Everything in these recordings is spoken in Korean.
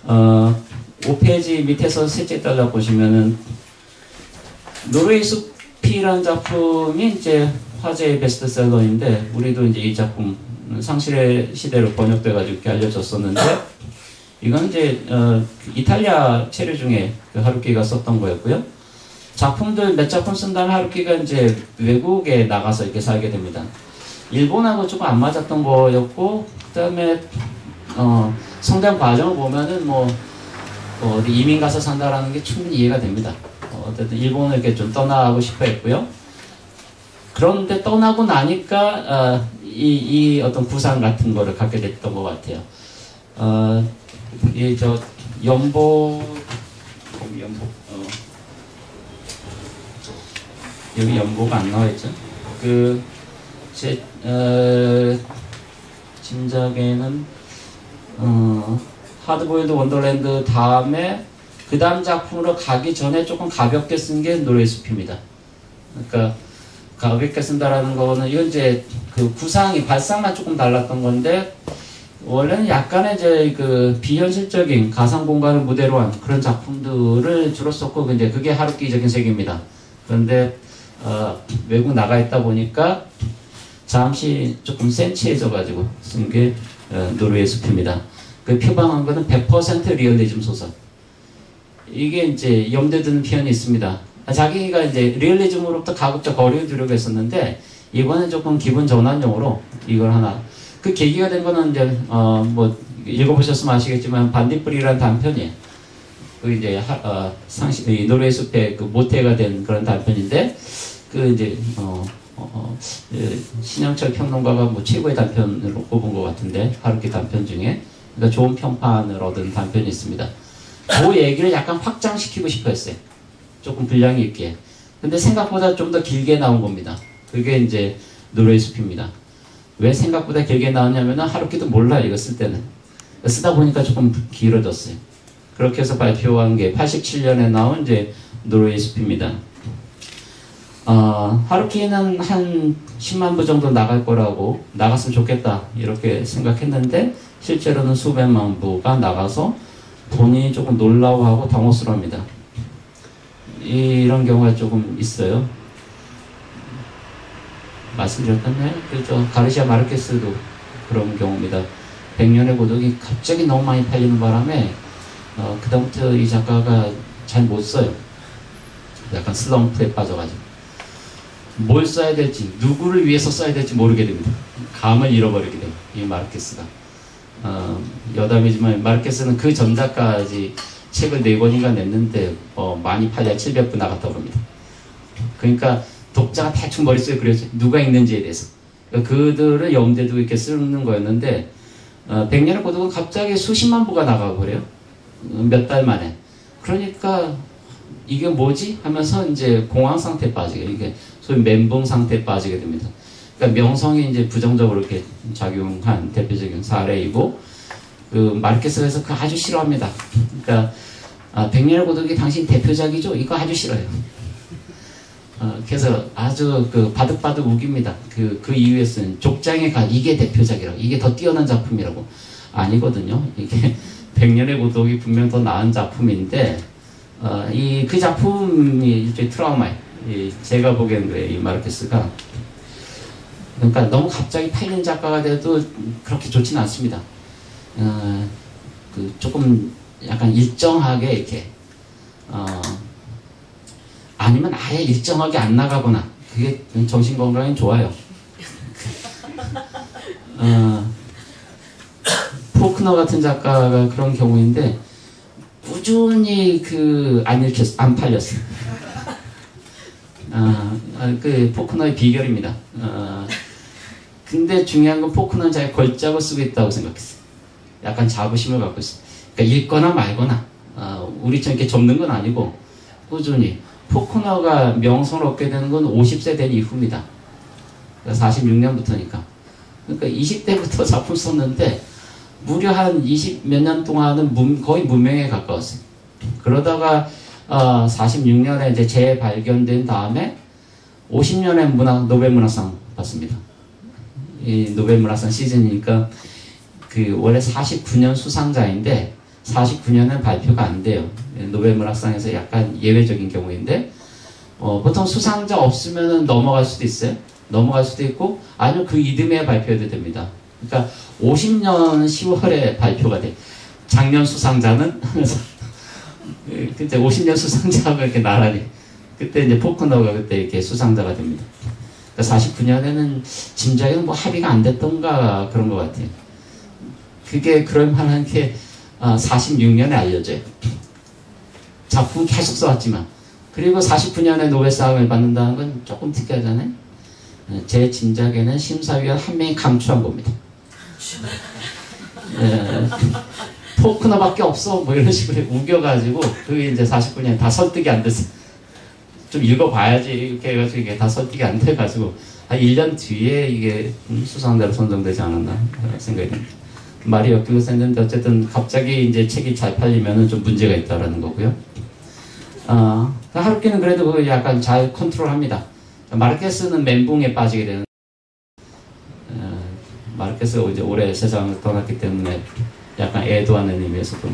5페이지 밑에서 셋째 달라 보시면은 노르웨이 숲이라는 작품이 이제 화제의 베스트셀러인데 우리도 이제 이 작품 상실의 시대로 번역돼가지고 이렇게 알려졌었는데 이건 이제 이탈리아 체류 중에 그 하루키가 썼던 거였고요. 작품들 몇 작품 쓴 다음에 하루키가 이제 외국에 나가서 이렇게 살게 됩니다. 일본하고 조금 안 맞았던 거였고 그 다음에 성장 과정을 보면은 어디 이민 가서 산다라는 게 충분히 이해가 됩니다. 어쨌든 일본을 이렇게 좀 떠나고 싶어 했고요. 그런데 떠나고 나니까 이 어떤 구상 같은 거를 갖게 됐던 것 같아요. 이 저 연복 여기 연보가 안 나와 있죠. 제 짐작에는 하드보일드 원더랜드 다음에 그 다음 작품으로 가기 전에 조금 가볍게 쓴 게 노르웨이 숲입니다. 그러니까 가볍게 쓴다라는 거는 이건 이제 그 구상이 발상만 조금 달랐던 건데 원래는 약간의 이제 그 비현실적인 가상 공간을 무대로 한 그런 작품들을 주로 썼고 이제 그게 하루키적인 세계입니다. 그런데 외국 나가 있다 보니까 잠시 조금 센치해져 가지고 쓴 게 노르웨이 숲입니다. 그 표방한 거는 100% 리얼리즘 소설. 이게 이제 염두에 두는 표현이 있습니다. 자기가 이제 리얼리즘으로부터 가급적 거리를 두려고 했었는데 이번엔 조금 기분 전환용으로 이걸 하나. 그 계기가 된 거는 이제 뭐 읽어보셨으면 아시겠지만 반딧불이라는 단편이에요. 그 이제 이 노르웨이 숲의 그 모태가 된 그런 단편인데 그 이제 신영철 평론가가 뭐 최고의 단편으로 꼽은 것 같은데 하루키 단편 중에 그러니까 좋은 평판을 얻은 단편이 있습니다. 그 얘기를 약간 확장시키고 싶어 했어요. 조금 분량이 있게. 근데 생각보다 좀 더 길게 나온 겁니다. 그게 이제 노르웨이 숲입니다. 왜 생각보다 길게 나왔냐면 하루키도 몰라 이거 쓸 때는. 쓰다 보니까 조금 길어졌어요. 그렇게 해서 발표한 게 87년에 나온 이제 노르웨이 숲입니다. 하루키는 한 10만 부 정도 나갈 거라고 나갔으면 좋겠다 이렇게 생각했는데 실제로는 수백만 부가 나가서 본인이 조금 놀라워하고 당혹스러워합니다. 이런 경우가 조금 있어요. 말씀드렸다면 그저 가르시아 마르케스도 그런 경우입니다. 100년의 고독이 갑자기 너무 많이 팔리는 바람에 그다음부터 이 작가가 잘 못 써요. 약간 슬럼프에 빠져가지고 뭘 써야 될지 누구를 위해서 써야 될지 모르게 됩니다. 감을 잃어버리게 돼요. 이 마르케스가 여담이지만 마르케스는 그 전작까지 책을 4권인가 냈는데 많이 팔려 700부 나갔다고 합니다. 그러니까 독자가 대충 머릿속에 그려져 누가 읽는지에 대해서 그러니까 그들을 염두에 두고 이렇게 쓰는 거였는데 100년의 고독은 갑자기 수십만 부가 나가고 그래요. 몇 달 만에. 그러니까 이게 뭐지? 하면서 이제 공황 상태에 빠지게 이게 소위 멘붕 상태에 빠지게 됩니다. 그러니까 명성이 이제 부정적으로 이렇게 작용한 대표적인 사례이고 그 마르케스에서 그 아주 싫어합니다. 그러니까 100년의 고독이 당신 대표작이죠? 이거 아주 싫어요. 그래서 아주 그 바득바득 우깁니다. 그 이후에 쓴 족장에 이게 대표작이라고 이게 더 뛰어난 작품이라고 아니거든요. 이게 100년의 고독이 분명 더 나은 작품인데 그 작품이 일종의 트라우마예요. 제가 보기에는 그래요. 이 마르케스가 그러니까 너무 갑자기 팔린 작가가 돼도 그렇게 좋지는 않습니다. 그 조금 약간 일정하게 이렇게 아니면 아예 일정하게 안 나가거나 그게 정신건강에 좋아요. 포크너 같은 작가가 그런 경우인데 꾸준히 안 팔렸어요. 그 포크너의 비결입니다. 근데 중요한 건 포크너는 자기 걸작을 쓰고 있다고 생각했어요. 약간 자부심을 갖고 있어요. 그러니까 읽거나 말거나 우리처럼 이렇게 접는 건 아니고 꾸준히 포크너가 명성을 얻게 되는 건 50세 된 이후입니다. 46년부터니까. 그러니까 20대부터 작품 썼는데 무려 한 20 몇 년 동안은 거의 무명에 가까웠어요. 그러다가 46년에 이제 재발견된 다음에 50년에 노벨 문학상 받습니다. 이 노벨 문학상 시즌이니까 그 원래 49년 수상자인데 49년은 발표가 안 돼요. 노벨문학상에서 약간 예외적인 경우인데 보통 수상자 없으면 넘어갈 수도 있어요. 넘어갈 수도 있고 아니면 그 이듬해 발표해도 됩니다. 그러니까 50년 10월에 발표가 돼. 작년 수상자는 그때 50년 수상자가 이렇게 나란히 그때 이제 포크너가 그때 이렇게 수상자가 됩니다. 그러니까 49년에는 짐작에는 뭐 합의가 안 됐던가 그런 것 같아요. 그게 그럴 만한 게 46년에 알려져요. 작품 계속 써왔지만 그리고 49년에 노벨상을 받는다는 건 조금 특이하잖아요. 제 짐작에는 심사위원 한 명이 감추한 겁니다. 포크너밖에 없어 뭐 이런 식으로 우겨가지고 그게 이제 49년 다 설득이 안 됐어요. 좀 읽어봐야지 이렇게 해가지고 이게 다 설득이 안 돼가지고 한 1년 뒤에 이게 수상자로 선정되지 않았나 생각이 듭니다. 말이 엮이고 셌는데 어쨌든 갑자기 이제 책이 잘 팔리면은 좀 문제가 있다라는 거고요. 하루키는 그래도 그거 약간 잘 컨트롤합니다. 마르케스는 멘붕에 빠지게 되는. 마르케스가 이제 올해 세상을 떠났기 때문에 약간 애도하는 의미에서도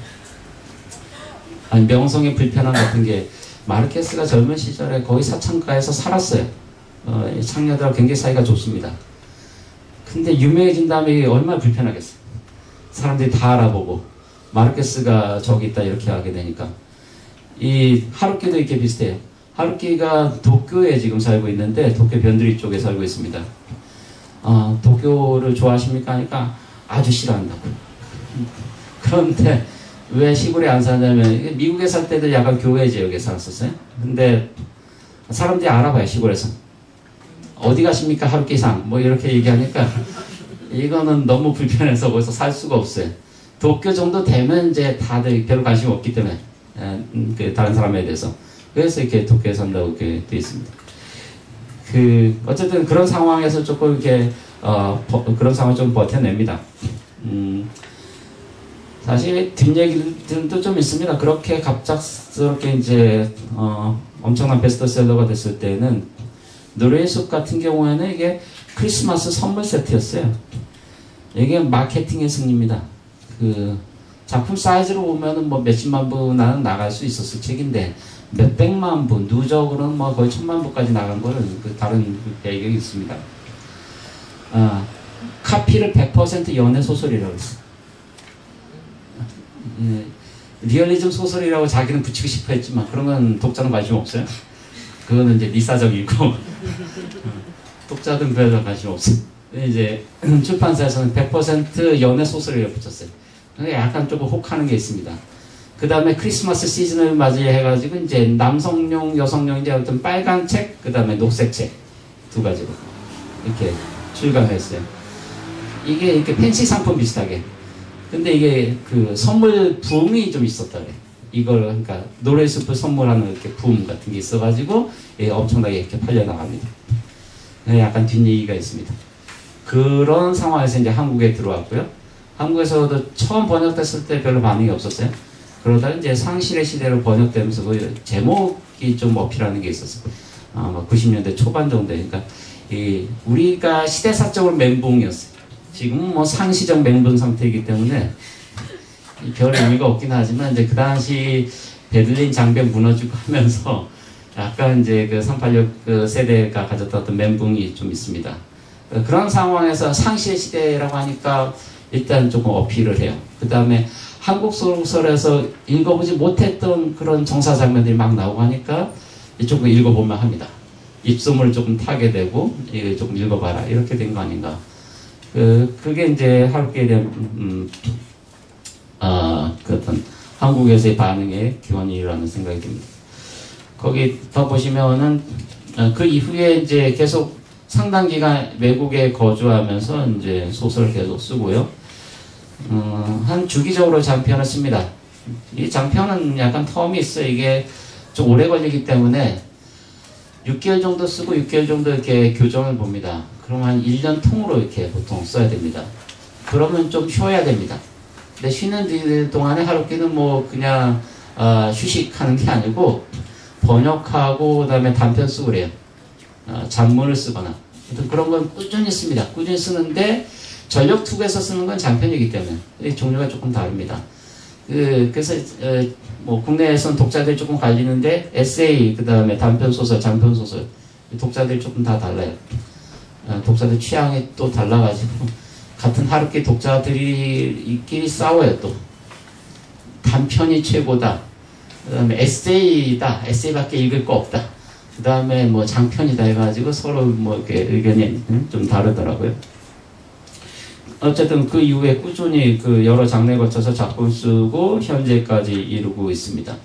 아니 명성의 불편함 같은 게 마르케스가 젊은 시절에 거의 사창가에서 살았어요. 창녀들하고 굉장히 사이가 좋습니다. 근데 유명해진 다음에 얼마나 불편하겠어요. 사람들이 다 알아보고 마르케스가 저기 있다 이렇게 하게 되니까 이 하루키도 이렇게 비슷해요. 하루키가 도쿄에 지금 살고 있는데 도쿄 변두리 쪽에 살고 있습니다. 도쿄를 좋아하십니까? 하니까 아주 싫어한다고. 그런데 왜 시골에 안 사냐면 미국에 살 때도 약간 교외 지역에 살았었어요. 근데 사람들이 알아봐요. 시골에서 어디 가십니까? 하루키상 뭐 이렇게 얘기하니까 이거는 너무 불편해서 거기서 살 수가 없어요. 도쿄 정도 되면 이제 다들 별로 관심 없기 때문에 다른 사람에 대해서 그래서 이렇게 도쿄에 산다고 이렇게 되어 있습니다. 어쨌든 그런 상황에서 조금 이렇게 그런 상황을 좀 버텨냅니다. 사실 뒷얘기들도 좀 있습니다. 그렇게 갑작스럽게 이제 엄청난 베스트셀러가 됐을 때는 노래의 숲 같은 경우에는 이게 크리스마스 선물 세트였어요. 이게 마케팅의 승리입니다. 작품 사이즈로 보면은 뭐 몇십만 부는 나갈 수 있었을 책인데 몇백만 부, 누적으로는 뭐 거의 1000만 부까지 나간 거는 다른 배경이 있습니다. 카피를 100% 연애 소설이라고 했어요. 리얼리즘 소설이라고 자기는 붙이고 싶어 했지만 그런 건 독자는 관심 없어요. 그거는 이제 리사적이고 독자들은 별로 관심 없어요. 이제 출판사에서는 100% 연애 소설이라고 붙였어요. 약간 조금 혹하는 게 있습니다. 그 다음에 크리스마스 시즌을 맞이해가지고 이제 남성용, 여성용 이제 어떤 빨간 책, 그 다음에 녹색 책 두 가지로 이렇게 출간했어요. 이게 이렇게 팬시 상품 비슷하게. 근데 이게 선물 붐이 좀 있었다 그래. 이걸 그러니까 노래 숲을 선물하는 이렇게 붐 같은 게 있어가지고 엄청나게 이렇게 팔려 나갑니다. 약간 뒷얘기가 있습니다. 그런 상황에서 이제 한국에 들어왔고요. 한국에서도 처음 번역됐을 때 별로 반응이 없었어요. 그러다 이제 상실의 시대로 번역되면서 그 제목이 좀 어필하는 게 있었어요. 90년대 초반 정도. 그러니까 우리가 시대사적으로 멘붕이었어요. 지금은 뭐 상시적 멘붕 상태이기 때문에 별 의미가 없긴 하지만 이제 그 당시 베를린 장벽 무너지고 하면서 약간 이제 386 세대가 가졌던 어떤 멘붕이 좀 있습니다. 그런 상황에서 상시의 시대라고 하니까 일단 조금 어필을 해요. 그 다음에 한국 소설에서 읽어보지 못했던 그런 정사 장면들이 막 나오고 하니까 조금 읽어볼만 합니다. 입소문을 조금 타게 되고 조금 읽어봐라 이렇게 된 거 아닌가. 그게 이제 하루키에 대한 그 어떤 한국에서의 반응의 기원이라는 생각이 듭니다. 거기 더 보시면은 그 이후에 이제 계속 상당 기간 외국에 거주하면서 이제 소설을 계속 쓰고요. 한 주기적으로 장편을 씁니다. 이 장편은 약간 텀이 있어요. 이게 좀 오래 걸리기 때문에 6개월 정도 쓰고 6개월 정도 이렇게 교정을 봅니다. 그럼 한 1년 통으로 이렇게 보통 써야 됩니다. 그러면 좀 쉬어야 됩니다. 근데 쉬는 동안에 하루키는 뭐 그냥 휴식하는 게 아니고 번역하고 그 다음에 단편 쓰고 그래요. 잡문을 쓰거나 그런 건 꾸준히 씁니다. 꾸준히 쓰는데 전력 투구에서 쓰는 건 장편이기 때문에 종류가 조금 다릅니다. 그래서 뭐 국내에서는 독자들이 조금 갈리는데 에세이, 그 다음에 단편 소설, 장편 소설 독자들이 조금 다 달라요. 독자들 취향이 또 달라가지고 같은 하루키 독자들이 싸워요. 또 단편이 최고다. 그 다음에 에세이다. 에세이밖에 읽을 거 없다. 그 다음에 뭐 장편이다 해가지고 서로 뭐 이렇게 의견이 좀 다르더라고요. 어쨌든 그 이후에 꾸준히 그 여러 장르에 거쳐서 작품 쓰고 현재까지 이루고 있습니다.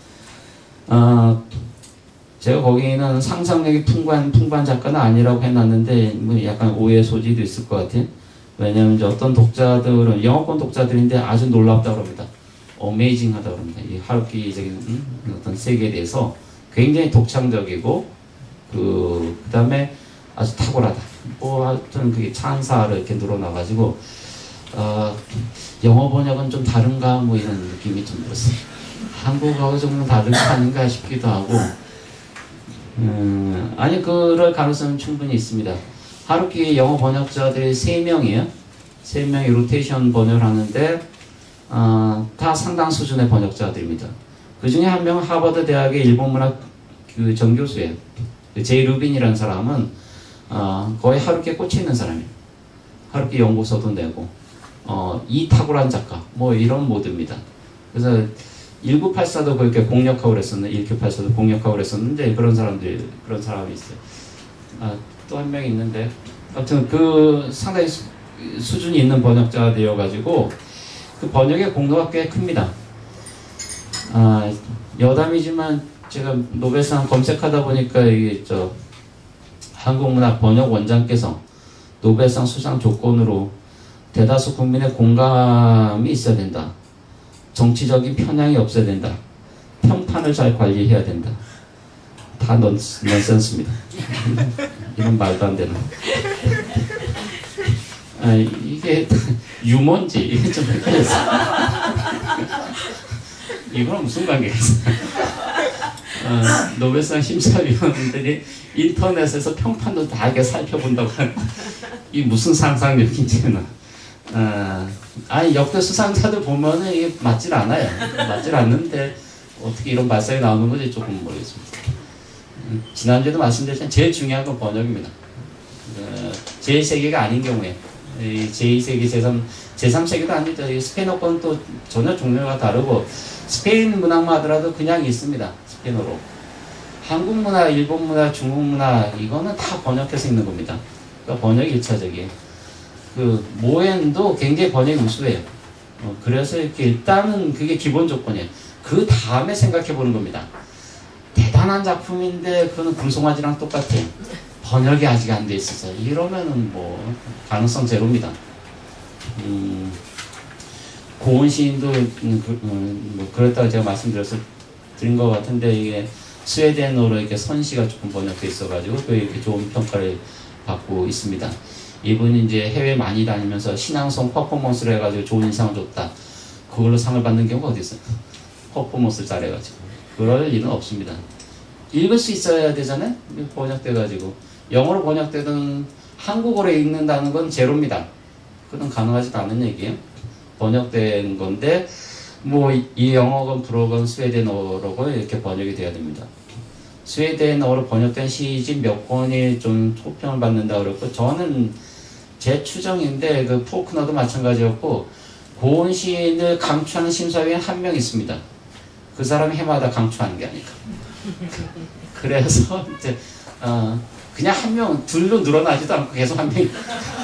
제가 거기는 상상력이 풍부한 작가는 아니라고 해놨는데 뭐 약간 오해 소지도 있을 것 같아요. 왜냐하면 이제 어떤 독자들은 영어권 독자들인데 아주 놀랍다고 합니다. 어메이징하다고 합니다. 이 하루키적인 어떤 세계에 대해서 굉장히 독창적이고 그 다음에 아주 탁월하다. 뭐 하여튼 그게 찬사를 이렇게 늘어나가지고 영어 번역은 좀 다른가 뭐 이런 느낌이 좀 들었어요. 한국하고 좀 다른 거 아닌가 싶기도 하고 아니 그럴 가능성은 충분히 있습니다. 하루키 영어 번역자들이 3명이에요. 3명이 로테이션 번역을 하는데 다 상당 수준의 번역자들입니다. 그 중에 한 명은 하버드 대학의 일본문학 그 정교수예요. 제이 루빈이라는 사람은 거의 하루키에 꽂혀 있는 사람이에요. 하루키 연구서도 내고 이 탁월한 작가 뭐 이런 모드입니다. 그래서 1984도 그렇게 공략하고 그랬었는데 1984도 공략하고 그랬었는데 그런 사람이 있어요. 또 한 명 있는데 아무튼 그 상당히 수준이 있는 번역자가 되어가지고 그 번역의 공로가 꽤 큽니다. 여담이지만 제가 노벨상 검색하다 보니까 이게 한국문학 번역 원장께서 노벨상 수상 조건으로 대다수 국민의 공감이 있어야 된다. 정치적인 편향이 없어야 된다. 평판을 잘 관리해야 된다. 다 넌센스입니다. 이런 말도 안 되는. 이게 유머인지 이게 좀 헷갈렸어. 이거랑 무슨 관계가 있어? 노벨상 심사위원들이 인터넷에서 평판도 다 이렇게 살펴본다고 하는 이 무슨 상상력인지는 아니 역대 수상자들 보면은 이게 맞질 않아요. 맞질 않는데 어떻게 이런 발상이 나오는 건지 조금 모르겠습니다. 지난주에도 말씀드렸지만 제일 중요한 건 번역입니다. 제1세계가 아닌 경우에 제2세계, 제3세계도 아니다. 스페인어권 또 전혀 종류가 다르고 스페인 문학만 하더라도 그냥 있습니다. 스페인어로. 한국 문화, 일본 문화, 중국 문화 이거는 다 번역해서 있는 겁니다. 그러니까 번역이 1차적이에요. 그 모엔도 굉장히 번역이 우수해요. 그래서 이렇게 일단은 그게 기본 조건이에요. 그 다음에 생각해 보는 겁니다. 대단한 작품인데 그거는 금송아지랑 똑같아요. 번역이 아직 안 돼 있어서 이러면은 뭐 가능성 제로입니다. 고은 시인도 뭐 그렇다고 제가 드린 것 같은데 이게 스웨덴어로 이렇게 선시가 조금 번역돼 있어가지고 그 이렇게 좋은 평가를 받고 있습니다. 이분이 이제 해외 많이 다니면서 신앙송 퍼포먼스를 해가지고 좋은 인상을 줬다. 그걸로 상을 받는 경우가 어디 있어요? 퍼포먼스 잘해가지고 그럴 일은 없습니다. 읽을 수 있어야 되잖아요. 번역돼가지고 영어로 번역되든 한국어로 읽는다는 건 제로입니다. 그건 가능하지도 않은 얘기예요. 번역된 건데 뭐 이 영어건 불어건 스웨덴어로건 이렇게 번역이 돼야 됩니다. 스웨덴어로 번역된 시집 몇 권이 좀 호평을 받는다 그랬고 저는 제 추정인데 그 포크너도 마찬가지였고 고은 시인을 강추하는 심사위원 한 명 있습니다. 그 사람이 해마다 강추하는 게 아닐까. 그래서 이제 그냥 한 명 둘로 늘어나지도 않고 계속 한 명.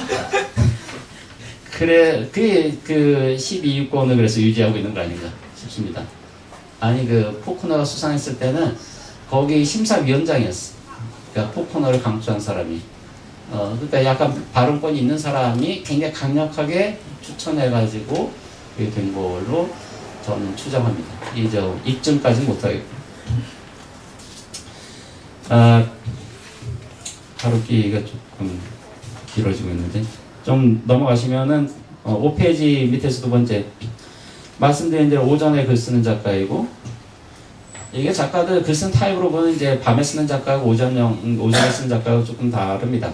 그래 그 12위권을 그래서 유지하고 있는 거 아닌가 싶습니다. 아니 그 포크너가 수상했을 때는 거기 심사위원장이었어. 그러니까 포크너를 강추한 사람이. 그러니까 약간 발언권이 있는 사람이 굉장히 강력하게 추천해가지고 그게 된 걸로 저는 추정합니다. 이제 입증까지는 못하겠고. 하루키가 조금 길어지고 있는데 좀 넘어가시면은 5페이지 밑에서 두 번째 말씀드린 대로 오전에 글 쓰는 작가이고 이게 작가들 글 쓰는 타입으로 보면 이제 밤에 쓰는 작가하고 오전에 쓰는 작가하고 조금 다릅니다.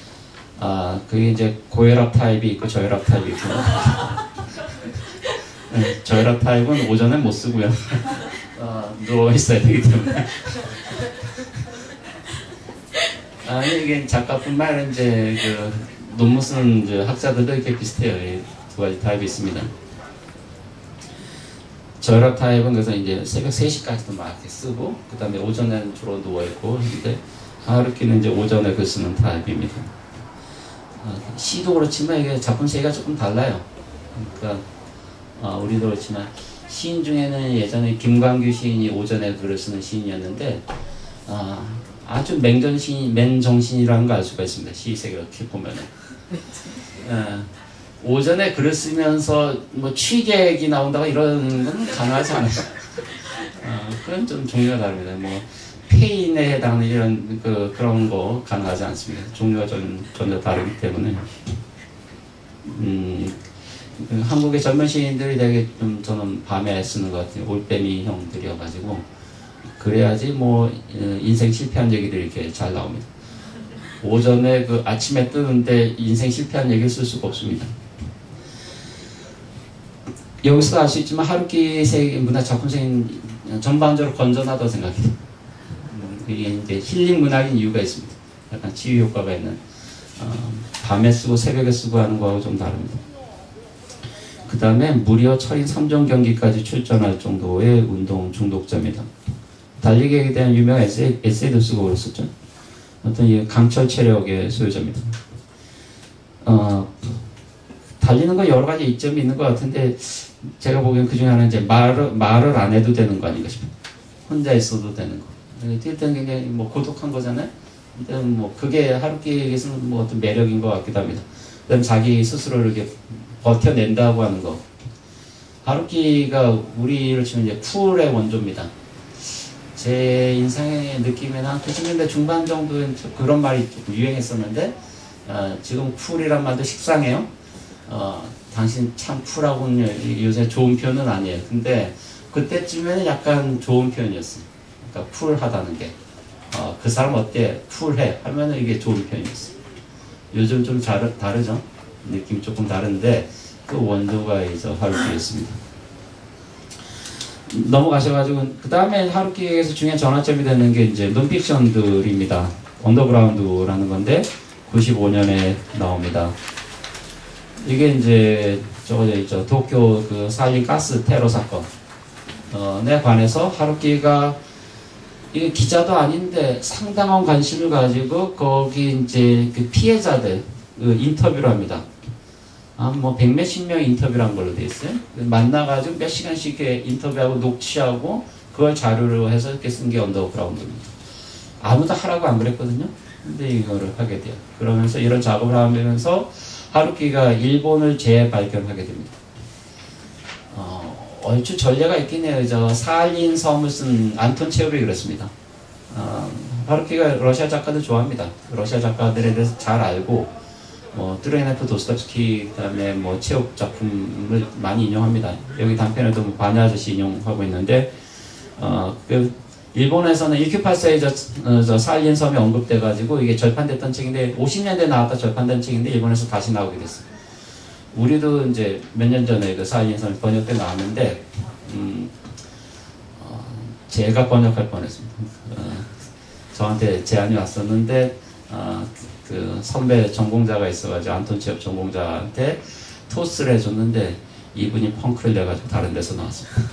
그게 이제 고혈압 타입이 있고 저혈압 타입이 있고 네, 저혈압 타입은 오전에 못 쓰고요. 누워 있어야 되기 때문에. 아니 이게 작가뿐만 아니라 이제 그 논문 쓰는 이제 학자들도 이렇게 비슷해요. 이 두 가지 타입이 있습니다. 저혈압 타입은 그래서 이제 새벽 3시까지도 막 이렇게 쓰고, 그 다음에 오전에는 주로 누워있고, 근데 하루키는 이제 오전에 글 쓰는 타입입니다. 시도 그렇지만 이게 작품 세계가 조금 달라요. 그러니까, 우리도 그렇지만, 시인 중에는 예전에 김광규 시인이 오전에 글을 쓰는 시인이었는데, 아주 맨정신이라는 걸 알 수가 있습니다. 시 세계를 이렇게 보면은. 오전에 글을 쓰면서 뭐 취객이 나온다고 이런 건 가능하지 않아요. 그건 좀 종류가 다릅니다. 뭐 페인에 해당하는 이런 그런 거 가능하지 않습니다. 종류가 전혀 다르기 때문에. 한국의 젊은 시인들이 되게 좀 저는 밤에 쓰는 것 같아요. 올빼미 형들이어가지고 그래야지 뭐 인생 실패한 얘기들이 이렇게 잘 나옵니다. 오전에 그 아침에 뜨는데 인생 실패한 얘기를 쓸 수가 없습니다. 여기서도 알 수 있지만 하루키 문학 작품성이 전반적으로 건전하다고 생각해요. 이게 이제 힐링 문학인 이유가 있습니다. 약간 치유 효과가 있는 밤에 쓰고 새벽에 쓰고 하는 거하고 좀 다릅니다. 그 다음에 무려 철인 3종 경기까지 출전할 정도의 운동 중독자입니다. 달리기에 대한 유명한 에세이도 쓰고 그랬었죠. 어떤 이 강철 체력의 소유자입니다. 달리는 건 여러 가지 이점이 있는 것 같은데 제가 보기엔 그 중에 하나는 이제 말을 안 해도 되는 거 아닌가 싶어요. 혼자 있어도 되는 거. 뛸 때는 굉장히 뭐 고독한 거잖아요. 근데 뭐 그게 하루키에게서는 뭐 어떤 매력인 것 같기도 합니다. 그다음 자기 스스로를 이렇게 버텨낸다고 하는 거. 하루키가 우리를 치면 이제 쿨의 원조입니다. 제 인상의 느낌에는 한 90년대 중반 정도엔 그런 말이 조금 유행했었는데 지금 쿨이란 말도 식상해요. 당신 참 쿨하군요. 요새 좋은 표현은 아니에요. 근데 그때쯤에는 약간 좋은 표현이었어요. 그러니까 쿨하다는 게. 그 사람 어때? 쿨해. 하면은 이게 좋은 표현이었어요. 요즘 좀 다르죠? 느낌이 조금 다른데 그 원조가 이제 하루키였습니다. 넘어가셔가지고 그 다음에 하루키에게서 중요한 전환점이 되는 게 이제 논픽션들입니다. 언더그라운드라는 건데 95년에 나옵니다. 이게 이제 저거죠 있죠. 도쿄 그 살린 가스 테러 사건에 관해서 하루키가 이게 기자도 아닌데 상당한 관심을 가지고 거기 이제 그 피해자들 그 인터뷰를 합니다. 뭐 100몇십 명 인터뷰를 한 걸로 돼 있어요. 만나가지고 몇 시간씩 이렇게 인터뷰하고 녹취하고 그걸 자료로 해서 이렇게 쓴 게 언더그라운드입니다. 아무도 하라고 안 그랬거든요. 근데 이거를 하게 돼요. 그러면서 이런 작업을 하면서 하루키가 일본을 재발견하게 됩니다. 얼추 전례가 있긴 해요. 저 살린 섬을 쓴 안톤 체흐ով이 그랬습니다. 하루키가 러시아 작가들 좋아합니다. 러시아 작가들에 대해서 잘 알고 트로이네프 도스토옙스키 그다음에 뭐 체홉 작품을 많이 인용합니다. 여기 단편에도 뭐 바냐 아저씨 인용하고 있는데 그 일본에서는 1984에 저 살린 섬이 언급돼가지고 이게 절판됐던 책인데 50년대에 나왔다 절판된 책인데 일본에서 다시 나오게 됐어요. 우리도 이제 몇 년 전에 그 살린 섬이 번역돼 나왔는데 제가 번역할 뻔했습니다. 저한테 제안이 왔었는데 그 선배 전공자가 있어가지고 안톤 체홉 전공자한테 토스를 해줬는데 이분이 펑크를 내가지고 다른 데서 나왔습니다.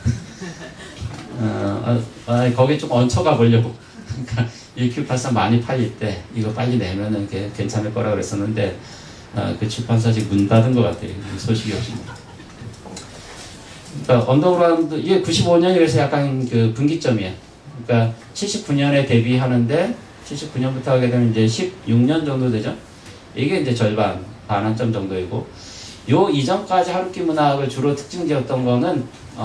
거기 좀 얹혀가 보려고. 그러니까 1984 많이 팔릴 때 이거 빨리 내면은 괜찮을 거라 그랬었는데 그 출판사 지금 문 닫은 것 같아요. 소식이 없습니다. 그러니까 언더그라운드 이게 95년이 그래서 약간 그 분기점이에요. 그러니까 79년에 데뷔하는데 79년부터 하게 되면 이제 16년 정도 되죠. 이게 이제 절반, 반 한 점 정도이고 요 이전까지 하루키 문학을 주로 특징지었던 거는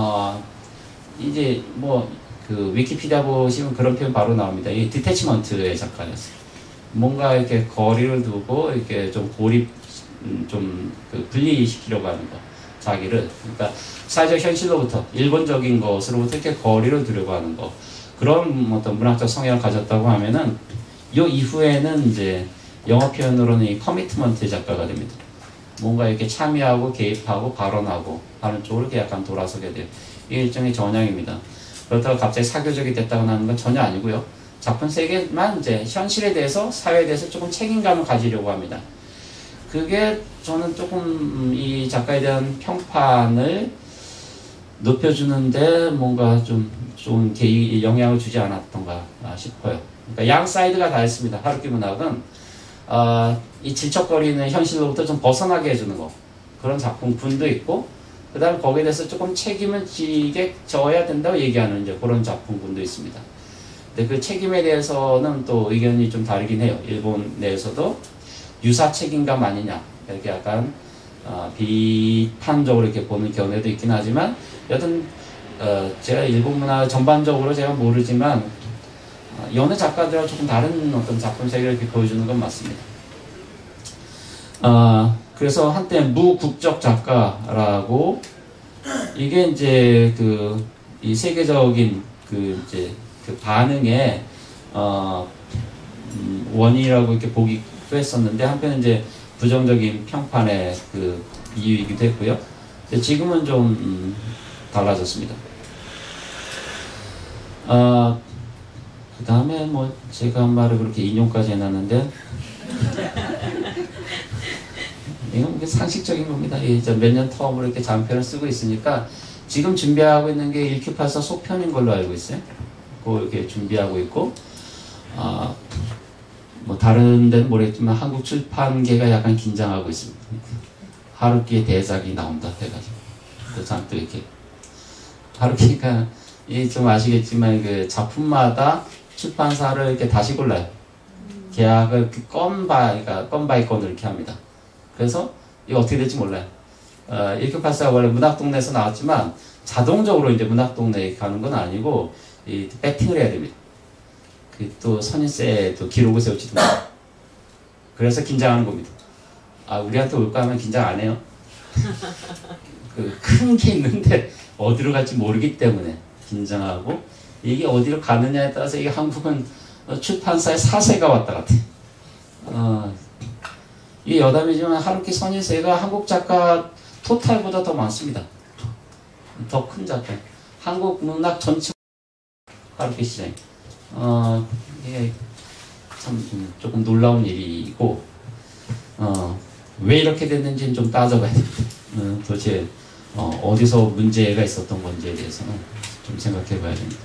이제 뭐 그 위키피디아 보시면 그런 표현 바로 나옵니다. 이 디태치먼트의 작가였어요. 뭔가 이렇게 거리를 두고 이렇게 좀 고립 좀 그 분리시키려고 하는 거. 자기를 그러니까 사회적 현실로부터 일본적인 것으로부터 이렇게 거리를 두려고 하는 거. 그런 어떤 문학적 성향을 가졌다고 하면은 요 이후에는 이제 영어 표현으로는 이 커미트먼트 작가가 됩니다. 뭔가 이렇게 참여하고 개입하고 발언하고 하는 쪽으로 이렇게 약간 돌아서게 돼요. 이게 일종의 전향입니다. 그렇다고 갑자기 사교적이 됐다고 하는 건 전혀 아니고요. 작품 세계만 이제 현실에 대해서 사회에 대해서 조금 책임감을 가지려고 합니다. 그게 저는 조금 이 작가에 대한 평판을 높여주는데 뭔가 좀 좋은 영향을 주지 않았던가 싶어요. 그러니까 양 사이드가 다 있습니다. 하루키 문학은 이 질척거리는 현실로부터 좀 벗어나게 해주는 거, 그런 작품군도 있고, 그 다음에 거기에 대해서 조금 책임을 져야 된다고 얘기하는 이제 그런 작품군도 있습니다. 근데 그 책임에 대해서는 또 의견이 좀 다르긴 해요. 일본 내에서도 유사 책임감 아니냐, 이렇게 약간 비판적으로 이렇게 보는 견해도 있긴 하지만, 여튼 제가 일본 문화 전반적으로 제가 모르지만 여느 작가들과 조금 다른 어떤 작품 세계를 이렇게 보여주는 건 맞습니다. 그래서 한때 무국적 작가라고, 이게 이제 이 세계적인 이제 그 반응의 원인이라고 이렇게 보기도 했었는데, 한편 이제 부정적인 평판의 그 이유이기도 했고요. 지금은 좀 달라졌습니다. 그 다음에 뭐 제가 한 말을 그렇게 인용까지 해놨는데 이건 상식적인 겁니다. 이제 몇 년 텀으로 이렇게 장편을 쓰고 있으니까 지금 준비하고 있는 게 1큐84 소편인 걸로 알고 있어요. 그거 이렇게 준비하고 있고, 뭐 다른 데는 모르겠지만 한국 출판계가 약간 긴장하고 있습니다. 하루키의 대작이 나온다 해가지고 잔뜩 이렇게 하루키가 좀 아시겠지만 그 작품마다 출판사를 이렇게 다시 골라요. 계약을 건바이 건을 이렇게 합니다. 그래서 이거 어떻게 될지 몰라요. 1큐84가 원래 문학동네에서 나왔지만 자동적으로 이제 문학동네에 가는 건 아니고 배팅을 해야 됩니다. 또 선인세에 또 기록을 세울지도 몰라요. 그래서 긴장하는 겁니다. 우리한테 올까 하면 긴장 안 해요. 큰 게 있는데 어디로 갈지 모르기 때문에 긴장하고, 이게 어디로 가느냐에 따라서 이게 한국은 출판사의 사세가 왔다 갔다. 이게 여담이지만 하루키 선인세가 한국 작가 토탈보다 더 많습니다. 더 큰 작가. 한국 문학 전체 하루키 시장이. 이게 참 조금 놀라운 일이고, 왜 이렇게 됐는지는 좀 따져봐야 됩니다. 도대체 어디서 문제가 있었던 건지에 대해서는 좀 생각해 봐야 됩니다.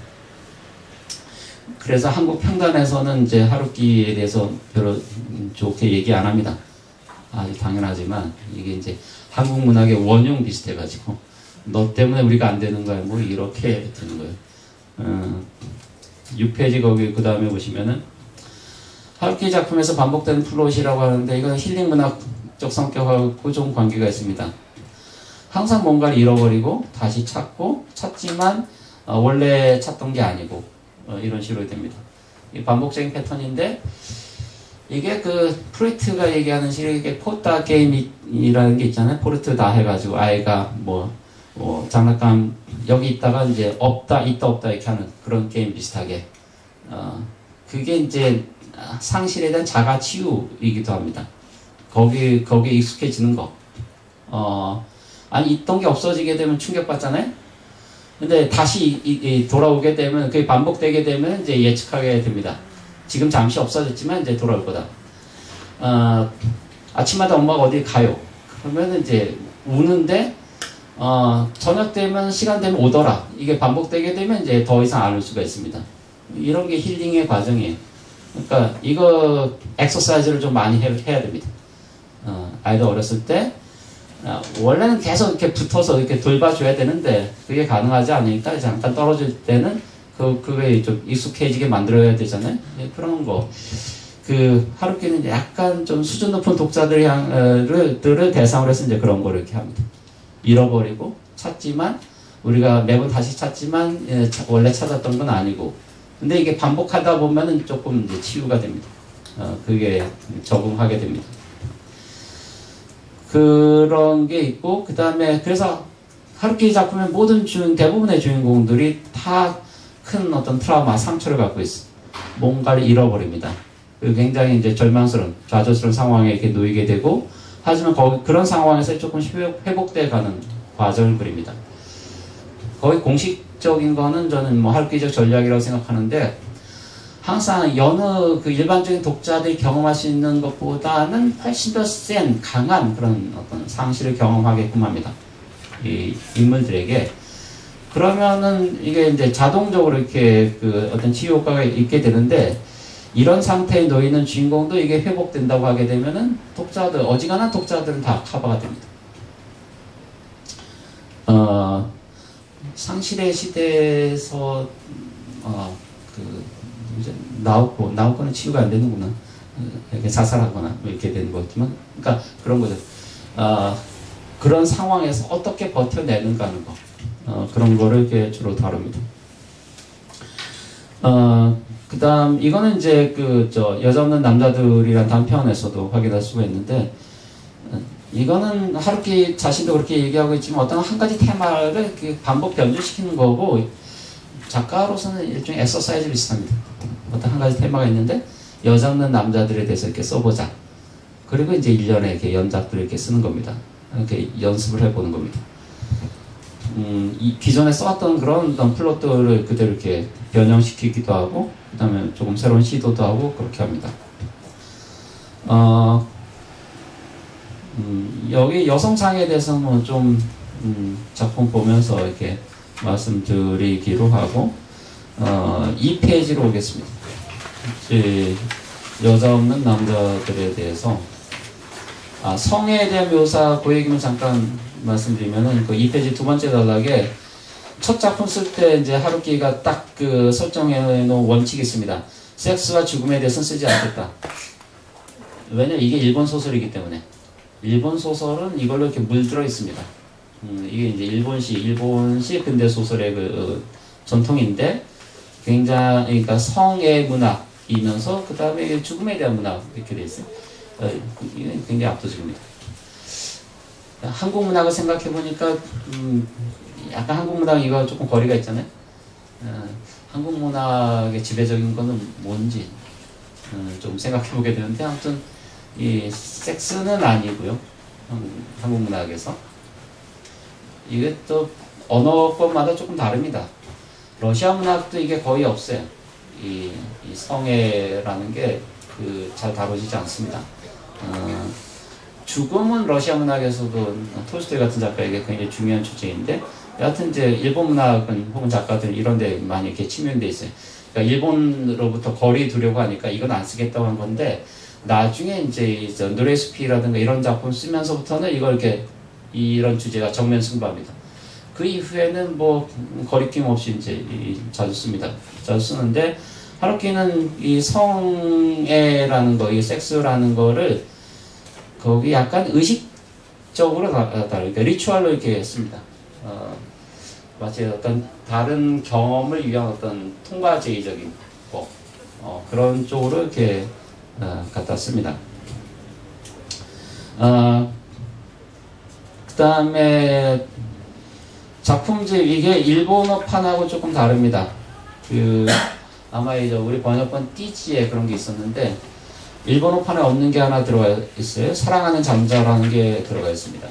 그래서 한국 평단에서는 이제 하루키에 대해서 별로 좋게 얘기 안 합니다. 당연하지만 이게 이제 한국 문학의 원흉 비슷해가지고 너 때문에 우리가 안 되는 거야, 뭐 이렇게 되는 거예요. 6페이지 거기 그 다음에 보시면은 하루키 작품에서 반복되는 플롯이라고 하는데, 이건 힐링 문학적 성격하고 좀 관계가 있습니다. 항상 뭔가를 잃어버리고 다시 찾지만 원래 찾던 게 아니고 이런 식으로 됩니다. 이 반복적인 패턴인데, 이게 프로이트가 얘기하는 식의 포타 게임이라는 게 있잖아요. 포르트 다 해가지고 아이가 장난감 여기 있다가 이제 있다 없다 이렇게 하는 그런 게임 비슷하게, 그게 이제 상실에 대한 자가 치유이기도 합니다. 거기에 익숙해지는 거. 있던 게 없어지게 되면 충격받잖아요. 근데 다시 돌아오게 되면, 그게 반복되게 되면 이제 예측하게 됩니다. 지금 잠시 없어졌지만 이제 돌아올 거다. 아침마다 엄마가 어디 가요. 그러면 이제 우는데, 저녁 되면, 시간 되면 오더라. 이게 반복되게 되면 이제 더 이상 안 올 수가 있습니다. 이런 게 힐링의 과정이에요. 그러니까 이거 엑서사이즈를 좀 많이 해야 됩니다. 아이들 어렸을 때 원래는 계속 이렇게 붙어서 이렇게 돌봐줘야 되는데 그게 가능하지 않으니까 잠깐 떨어질 때는 그게 좀 익숙해지게 만들어야 되잖아요. 그런 거. 하루키는 약간 좀 수준 높은 독자들을 대상으로 해서 이제 그런 거를 이렇게 합니다. 잃어버리고 찾지만, 우리가 매번 다시 찾지만 원래 찾았던 건 아니고, 근데 이게 반복하다 보면은 조금 이제 치유가 됩니다. 그게 적응하게 됩니다. 그런 게 있고, 그 다음에 그래서 하루키 작품의 대부분의 주인공들이 다 큰 어떤 트라우마, 상처를 갖고 있어요. 뭔가를 잃어버립니다. 그리고 굉장히 이제 절망스러운, 좌절스러운 상황에 이렇게 놓이게 되고, 하지만 그런 상황에서 조금 회복돼 가는 과정을 그립니다. 거의 공식적인 거는 저는 뭐 하루키적 전략이라고 생각하는데, 항상 여느 그 일반적인 독자들이 경험할 수 있는 것보다는 훨씬 더 센, 강한 그런 어떤 상실을 경험하게끔 합니다. 이 인물들에게. 그러면은 이게 이제 자동적으로 이렇게 그 어떤 치유 효과가 있게 되는데, 이런 상태에 놓이는 주인공도 이게 회복된다고 하게 되면은 어지간한 독자들은 다 커버가 됩니다. 상실의 시대에서, 이제 나오고는 치유가 안 되는구나. 이렇게 자살하거나 뭐 이렇게 되는 거지만, 그러니까 그런 거죠. 그런 상황에서 어떻게 버텨내는가 하는 거. 그런 거를 이렇게 주로 다룹니다. 그 다음, 이거는 이제 여자 없는 남자들이란 단편에서도 확인할 수가 있는데, 이거는 하루키 자신도 그렇게 얘기하고 있지만 어떤 한 가지 테마를 이렇게 반복 변주시키는 거고, 작가로서는 일종의 엑서사이즈 비슷합니다. 어떤 한 가지 테마가 있는데, 여자 없는 남자들에 대해서 이렇게 써보자. 그리고 이제 1년에 이렇게 연작들을 이렇게 쓰는 겁니다. 이렇게 연습을 해보는 겁니다. 기존에 써왔던 그런 플롯들을 그대로 이렇게 변형시키기도 하고, 그 다음에 조금 새로운 시도도 하고, 그렇게 합니다. 여기 여성창에 대해서는 좀, 작품 보면서 이렇게 말씀드리기로 하고, 2페이지로 오겠습니다. 여자 없는 남자들에 대해서, 성에 대한 묘사, 그 얘기만 잠깐 말씀드리면은, 그 2페이지 두 번째 단락에 첫 작품 쓸 때 이제 하루키가 딱 그 설정해 놓은 원칙이 있습니다. 섹스와 죽음에 대해서는 쓰지 않겠다. 왜냐면 이게 일본 소설이기 때문에. 일본 소설은 이걸로 이렇게 물들어 있습니다. 이게 이제 일본식 근대 소설의 전통인데, 굉장히, 그러니까 성의 문학이면서, 그 다음에 죽음에 대한 문학, 이렇게 돼 있어요. 이건 굉장히 압도적입니다. 한국 문학을 생각해 보니까, 약간 한국 문학 이거 조금 거리가 있잖아요. 한국 문학의 지배적인 거는 뭔지, 좀 생각해 보게 되는데, 아무튼, 이 섹스는 아니고요. 한국 문학에서. 이게 또 언어법마다 조금 다릅니다. 러시아 문학도 이게 거의 없어요. 이 성애라는 게 잘 다뤄지지 않습니다. 죽음은 러시아 문학에서도 톨스토이 같은 작가에게 굉장히 중요한 주제인데, 여하튼 이제 일본 문학은 혹은 작가들은 이런 데 많이 이렇게 치면돼 있어요. 그러니까 일본으로부터 거리 두려고 하니까 이건 안 쓰겠다고 한 건데, 나중에 이제 노레스피라든가 이런 작품 쓰면서부터는 이걸 이렇게 이런 주제가 정면 승부합니다. 그 이후에는 뭐 거리낌 없이 이제 자주 씁니다. 자주 쓰는데, 하루키는 이 성애라는 거, 이 섹스라는 거를 거기 약간 의식적으로 그러니까 리추얼로 이렇게 씁니다. 마치 어떤 다른 경험을 위한 어떤 통과제의적인 거, 그런 쪽으로 이렇게 갖다 씁니다. 그 다음에 작품집, 이게 일본어판하고 조금 다릅니다. 아마 이제 우리 번역본 띠지에 그런 게 있었는데, 일본어판에 없는 게 하나 들어가 있어요. 사랑하는 잠자라는 게 들어가 있습니다.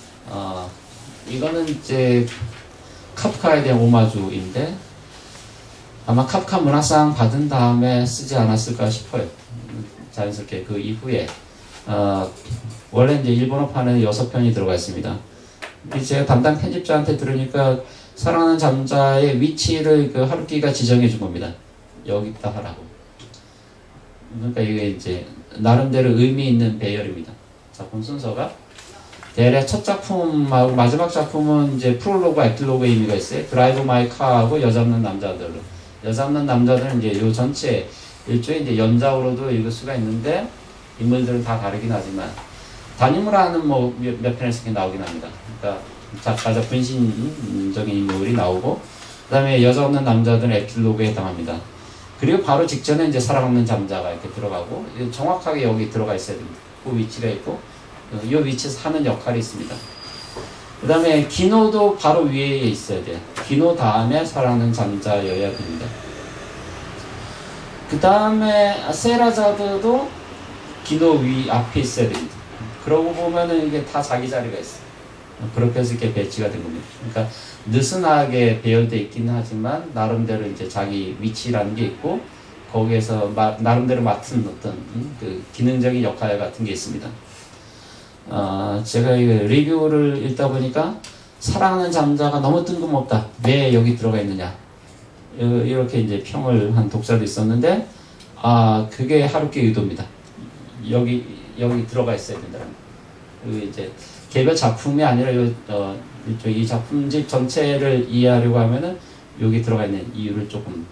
이거는 이제 카프카에 대한 오마주인데, 아마 카프카 문학상 받은 다음에 쓰지 않았을까 싶어요. 자연스럽게 그 이후에. 원래 이제 일본어판에는 6편이 들어가 있습니다. 제가 담당 편집자한테 들으니까 사랑하는 잠자의 위치를 하루키가 지정해 준 겁니다. 여기다 하라고. 그러니까 이게 이제 나름대로 의미 있는 배열입니다. 작품 순서가 대략 첫 작품하고 마지막 작품은 이제 프롤로그와 에필로그의 의미가 있어요. 드라이브 마이 카하고 여자 없는 남자들로. 여자 없는 남자들은 이제 요 전체 일종의 이제 연작으로도 읽을 수가 있는데, 인물들은 다 다르긴 하지만 다니무라는 뭐 몇 편에서 나오긴 합니다. 그러니까 가장 분신적인 인물이 나오고, 그 다음에 여자 없는 남자들은 에필로그에 해당합니다. 그리고 바로 직전에 이제 사랑 없는 잠자가 이렇게 들어가고, 정확하게 여기 들어가 있어야 됩니다. 그 위치가 있고, 이 위치에서 하는 역할이 있습니다. 그 다음에 기노도 바로 위에 있어야 돼요. 기노 다음에 사랑하는 잠자여야 됩니다. 그 다음에 세라자드도 기노 위 앞에 있어야 됩니다. 그러고 보면은 이게 다 자기 자리가 있어. 그렇게 해서 이렇게 배치가 된 겁니다. 그러니까 느슨하게 배열돼 있기는 하지만 나름대로 이제 자기 위치라는 게 있고 거기에서 나름대로 맡은 어떤 그 기능적인 역할 같은 게 있습니다. 제가 이 리뷰를 읽다 보니까 사랑하는 잠자가 너무 뜬금없다. 왜 여기 들어가 있느냐. 이렇게 이제 평을 한 독자도 있었는데, 그게 하루키의 의도입니다. 여기 들어가 있어야 된다. 이제 개별 작품이 아니라 이 작품집 전체를 이해하려고 하면은 여기 들어가 있는 이유를 조금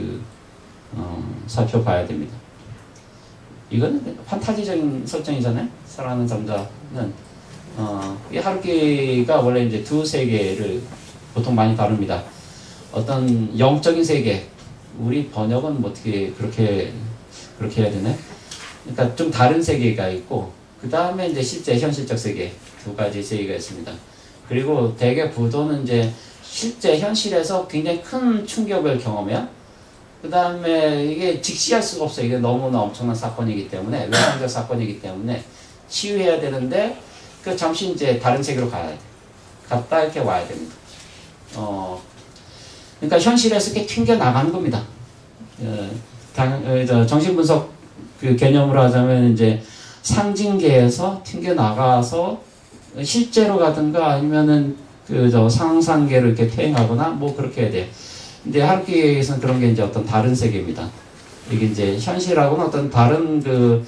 살펴봐야 됩니다. 이거는 판타지적인 설정이잖아요. 사랑하는 잠자는 이 하루키가 원래 이제 두 세계를 보통 많이 다룹니다. 어떤 영적인 세계, 우리 번역은 뭐 어떻게 그렇게 해야 되나? 그러니까 좀 다른 세계가 있고 그 다음에 이제 실제 현실적 세계 두 가지 세계가 있습니다. 그리고 대개 부도는 이제 실제 현실에서 굉장히 큰 충격을 경험해요. 그 다음에 이게 직시할 수가 없어요. 이게 너무나 엄청난 사건이기 때문에, 외상적 사건이기 때문에 치유해야 되는데, 잠시 이제 다른 세계로 가야 돼. 갔다 이렇게 와야 됩니다. 그러니까 현실에서 이렇게 튕겨나가는 겁니다. 정신분석 그 개념으로 하자면 이제 상징계에서 튕겨나가서 실제로 가든가 아니면은 상상계로 이렇게 퇴행하거나 뭐 그렇게 해야 돼요. 근데 하루키에서는 그런 게 이제 어떤 다른 세계입니다. 이게 이제 현실하고는 어떤 다른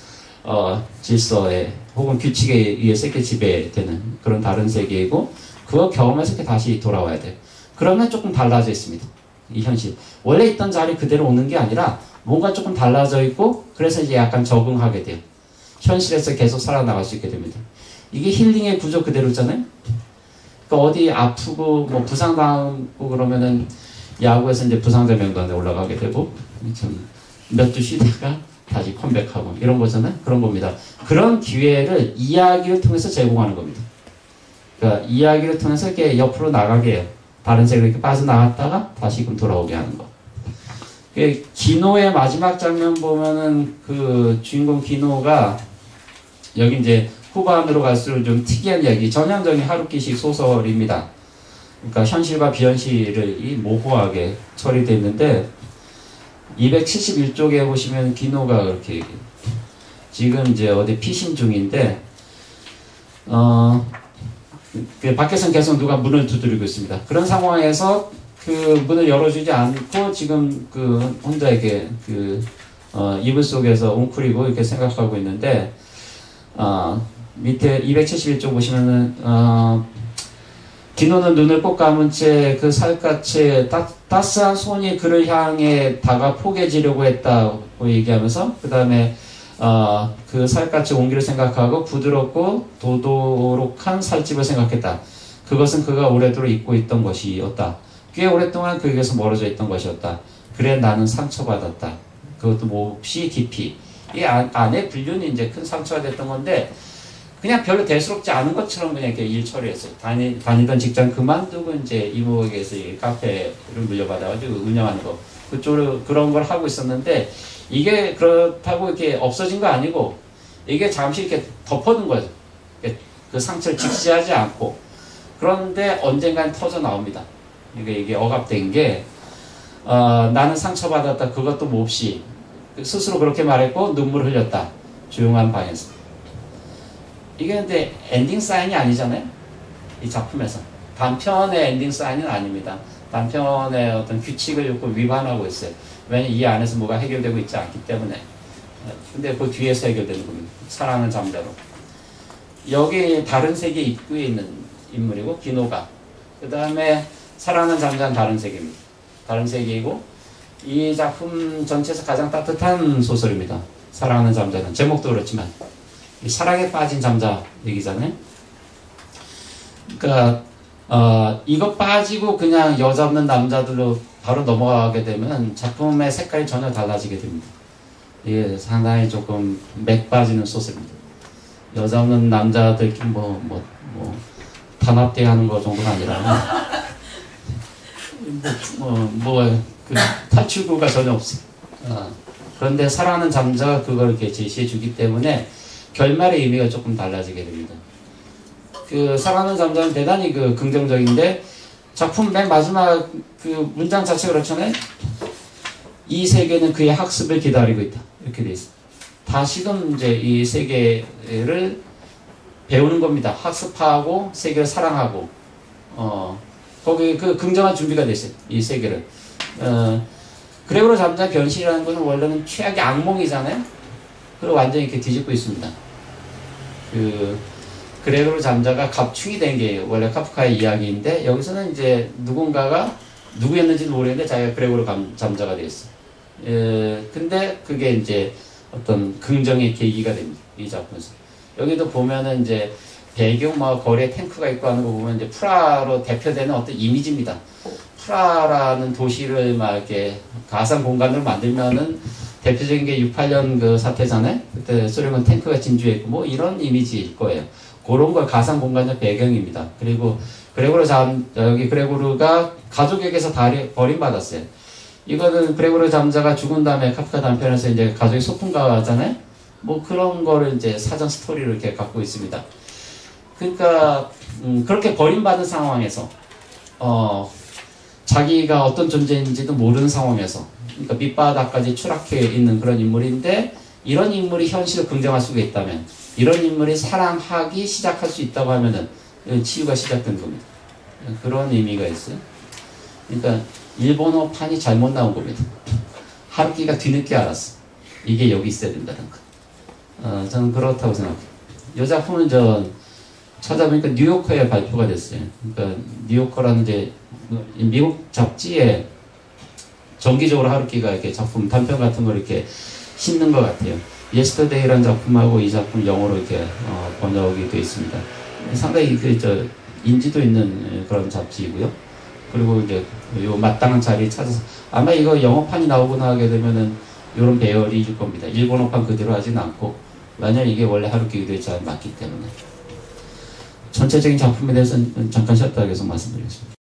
질서에 혹은 규칙에 의해서 이렇게 지배되는 그런 다른 세계이고, 그거 경험해서 이렇게 다시 돌아와야 돼요. 그러면 조금 달라져 있습니다. 이 현실. 원래 있던 자리 그대로 오는 게 아니라 뭔가 조금 달라져 있고, 그래서 이제 약간 적응하게 돼요. 현실에서 계속 살아나갈 수 있게 됩니다. 이게 힐링의 구조 그대로잖아요. 그러니까 어디 아프고 뭐 부상당하고 그러면은 야구에서 이제 부상자 명단에 올라가게 되고 몇 주 쉬다가 다시 컴백하고 이런 거잖아요. 그런 겁니다. 그런 기회를 이야기를 통해서 제공하는 겁니다. 그러니까 이야기를 통해서 이렇게 옆으로 나가게 해요. 다른 세계로 이렇게 빠져나갔다가 다시금 돌아오게 하는 거. 기노의 마지막 장면 보면은 그 주인공 기노가 여기 이제 후반으로 갈수록 좀 특이한 이야기, 전형적인 하루키식 소설입니다. 그러니까 현실과 비현실을 모호하게 처리되어 있는데 271쪽에 보시면 기노가 그렇게 얘기해요. 지금 이제 어디 피신 중인데 밖에서는 계속 누가 문을 두드리고 있습니다. 그런 상황에서 그 문을 열어주지 않고 지금 혼자 이렇게 이불 속에서 웅크리고 이렇게 생각하고 있는데 밑에 271쪽 보시면은 기노는 눈을 꼭 감은 채 그 살갗에 따스한 손이 그를 향해 다가 포개지려고 했다고 얘기하면서 그 다음에 그 살갗의 온기를 생각하고 부드럽고 도도록한 살집을 생각했다. 그것은 그가 오래도록 잊고 있던 것이었다. 꽤 오랫동안 그에게서 멀어져 있던 것이었다. 그래 나는 상처받았다. 그것도 몹시 깊이. 이 안에 불륜이 이제 큰 상처가 됐던 건데 그냥 별로 대수롭지 않은 것처럼 그냥 이렇게 일 처리했어요. 다니던 직장 그만두고 이제 이모에게서 카페를 물려받아가지고 운영하는 거. 그쪽으로 그런 걸 하고 있었는데 이게 그렇다고 이렇게 없어진 거 아니고 이게 잠시 이렇게 덮어둔 거죠. 그 상처를 직시하지 않고. 그런데 언젠간 터져 나옵니다. 이게 억압된 게, 나는 상처받았다. 그것도 몹시. 스스로 그렇게 말했고 눈물을 흘렸다. 조용한 방에서. 이게 근데 엔딩 사인이 아니잖아요. 이 작품에서. 단편의 엔딩 사인은 아닙니다. 단편의 어떤 규칙을 조금 위반하고 있어요. 왜냐면 이 안에서 뭐가 해결되고 있지 않기 때문에. 근데 그 뒤에서 해결되는 겁니다. 사랑하는 잠자로. 여기 다른 세계 입구에 있는 인물이고, 기노가. 그 다음에 사랑하는 잠자는 다른 세계입니다. 다른 세계이고, 이 작품 전체에서 가장 따뜻한 소설입니다. 사랑하는 잠자는. 제목도 그렇지만. 사랑에 빠진 잠자 얘기잖아요. 그러니까 이거 빠지고 그냥 여자 없는 남자들로 바로 넘어가게 되면 작품의 색깔이 전혀 달라지게 됩니다. 이게 상당히 조금 맥 빠지는 소설입니다. 여자 없는 남자들끼리 단합대하는 거 정도가 아니라 그 탈출구가 전혀 없어요. 그런데 사랑하는 잠자가 그걸 이렇게 제시해 주기 때문에 결말의 의미가 조금 달라지게 됩니다. 그 사랑하는 잠자는 대단히 그 긍정적인데 작품 맨 마지막 그 문장 자체가 그렇잖아요. 이 세계는 그의 학습을 기다리고 있다. 이렇게 돼 있어요. 다시금 이제 이 세계를 배우는 겁니다. 학습하고 세계를 사랑하고 거기 그 긍정한 준비가 됐어요. 이 세계를. 그레고로 잠자 변신이라는 것은 원래는 최악의 악몽이잖아요. 그리고 완전히 이렇게 뒤집고 있습니다. 그레고로 잠자가 갑충이 된 게 원래 카프카의 이야기인데 여기서는 이제 누군가가 누구였는지는 모르겠는데 자기가 그레고로 잠자가 됐어요. 근데 그게 이제 어떤 긍정의 계기가 됩니다. 이 작품에서. 여기도 보면은 이제 배경 거리에 탱크가 있고 하는 거 보면 이제 프라하로 대표되는 어떤 이미지입니다. 프라하라는 도시를 막 이렇게 가상 공간으로 만들면은 대표적인 게 68년 그 사태잖아요. 그때 소련은 탱크가 진주했고 뭐 이런 이미지일 거예요. 그런 걸 가상 공간의 배경입니다. 그리고 여기 그레고르가 가족에게서 버림받았어요. 이거는 그레고르 잠자가 죽은 다음에 카프카 단편에서 이제 가족이 소풍 가잖아요. 뭐 그런 거를 이제 사전 스토리를 이렇게 갖고 있습니다. 그러니까 그렇게 버림받은 상황에서 자기가 어떤 존재인지도 모르는 상황에서 그러니까 밑바닥까지 추락해 있는 그런 인물인데 이런 인물이 현실을 긍정할 수가 있다면 이런 인물이 사랑하기 시작할 수 있다고 하면은 치유가 시작된 겁니다. 그런 의미가 있어요. 그러니까 일본어판이 잘못 나온 겁니다. 하루키가 뒤늦게 알았어. 이게 여기 있어야 된다는 거. 저는 그렇다고 생각해요. 이 작품은 찾아보니까 뉴요커에 발표가 됐어요. 그러니까 뉴요커라는 이제 미국 잡지에 정기적으로 하루키가 이렇게 작품 단편 같은 걸 이렇게 싣는 것 같아요. 예스터데이라는 작품하고 이 작품 영어로 이렇게 번역이 되어 있습니다. 상당히 인지도 있는 그런 잡지이고요. 그리고 이제 요 마땅한 자리에 찾아서 아마 이거 영어판이 나오거나 하게 되면은 이런 배열이 줄 겁니다. 일본어판 그대로 하진 않고 왜냐면 이게 원래 하루키 의도에 잘 맞기 때문에 전체적인 작품에 대해서는 잠깐 쉬었다 계속 말씀드리겠습니다.